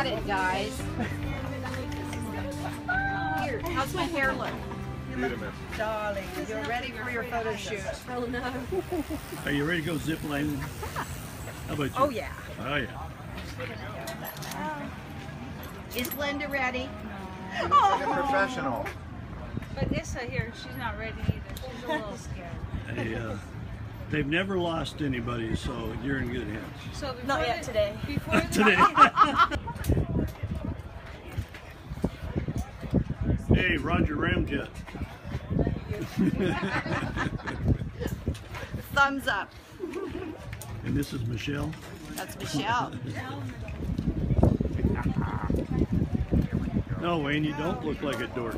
it, guys. Here, how's my hair look? Darling, you're ready for your photo shoot. Oh no. Are you ready to go ziplining? How about you? Oh yeah. Oh yeah. Is Linda ready? Like a professional. But Issa here, she's not ready either. She's a little scared. They've never lost anybody, so you're in good hands. So before Not yet today. Before Today. Hey, Roger Ramjet. Thumbs up. And this is Michelle. That's Michelle. No, Wayne, you don't look like a dork.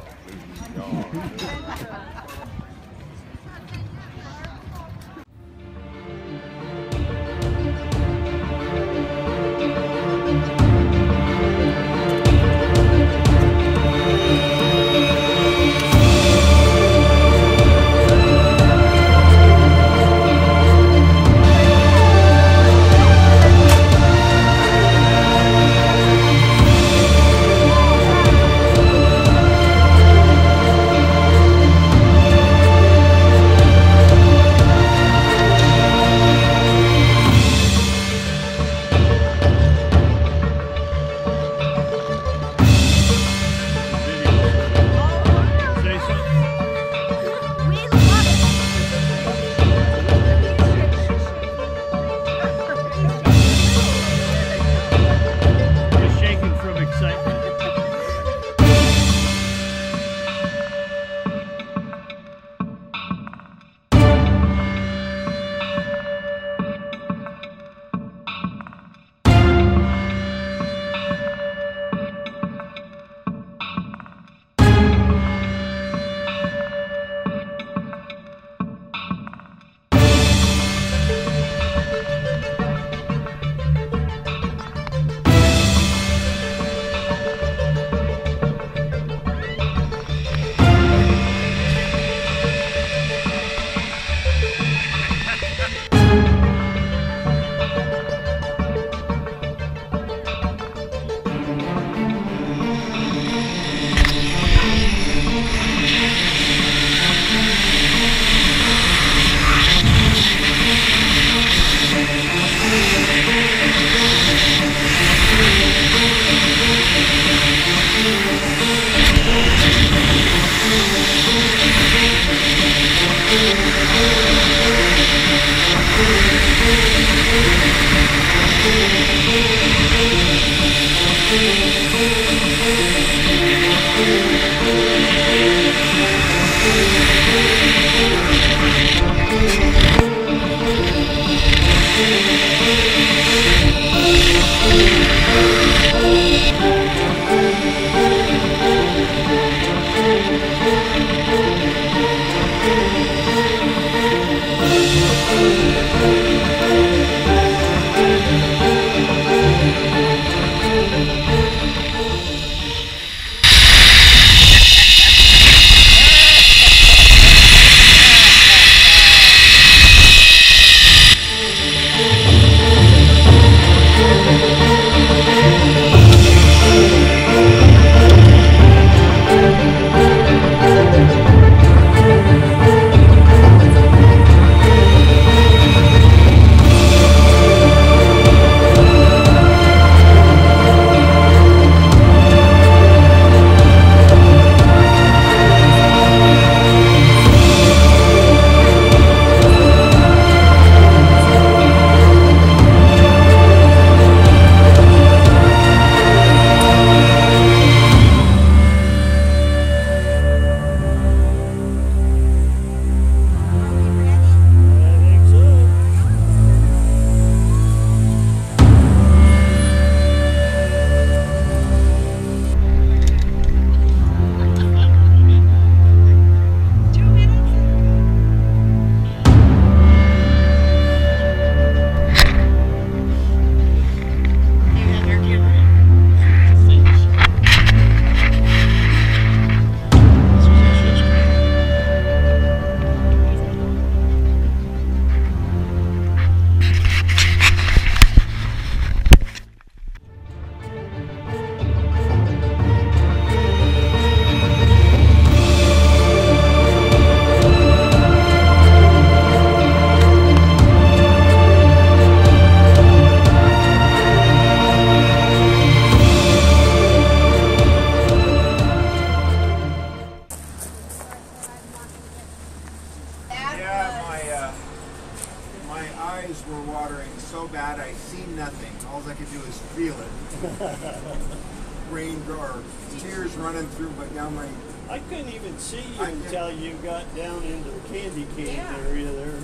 My eyes were watering so bad I seen nothing. All I could do is feel it. Rain or tears running through down my. I couldn't even see you until you got down into the candy cane area there.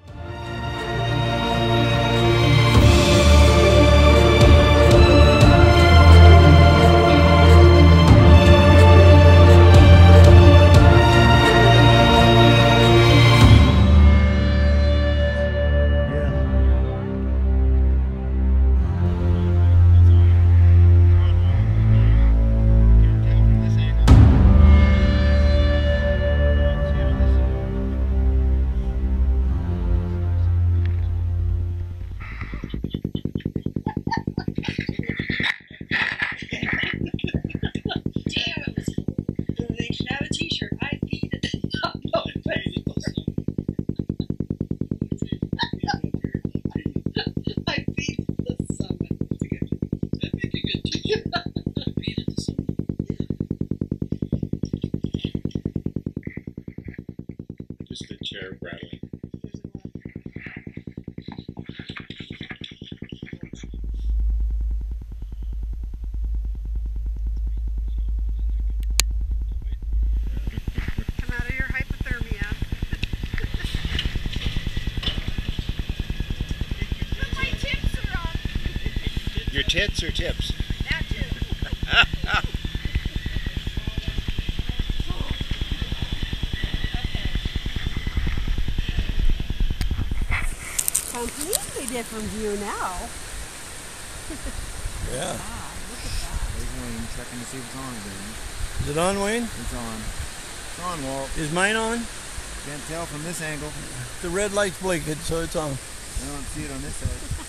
Just the chair rattling. Come out of your hypothermia. But my tips are on. Your tits or tips? That too. Completely different view now. Yeah. Wow, look at that. There's Wayne checking to see if it's on again. Is it on, Wayne? It's on. It's on, Walt. Is mine on? Can't tell from this angle. The red light's blinking, so it's on. I don't see it on this side.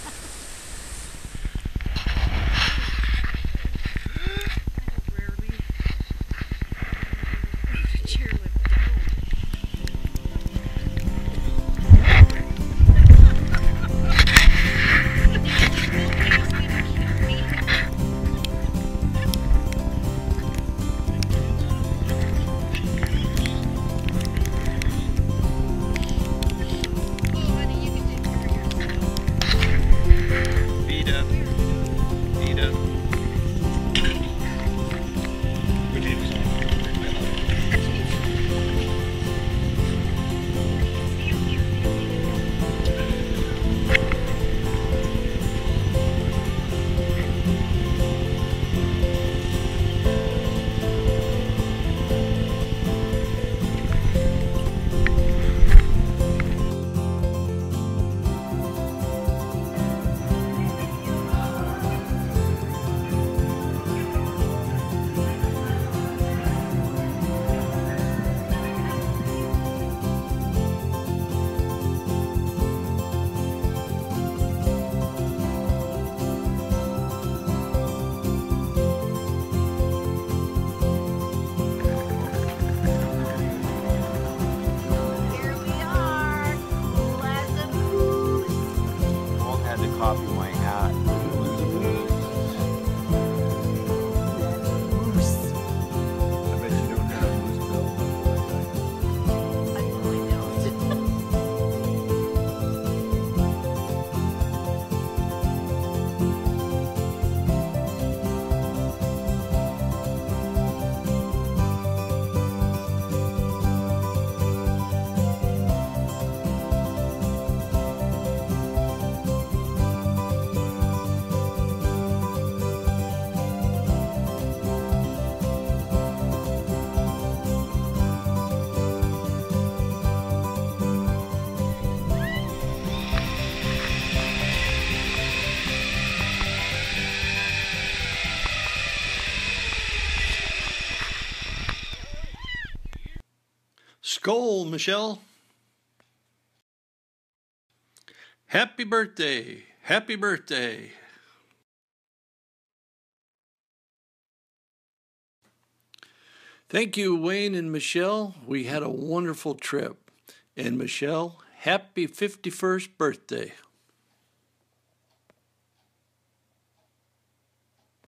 Copy my hat. I bet you don't have a moose bill. I really don't. Skål, Michelle. Happy birthday. Happy birthday. Thank you, Wayne and Michelle. We had a wonderful trip. And Michelle, happy 51st birthday.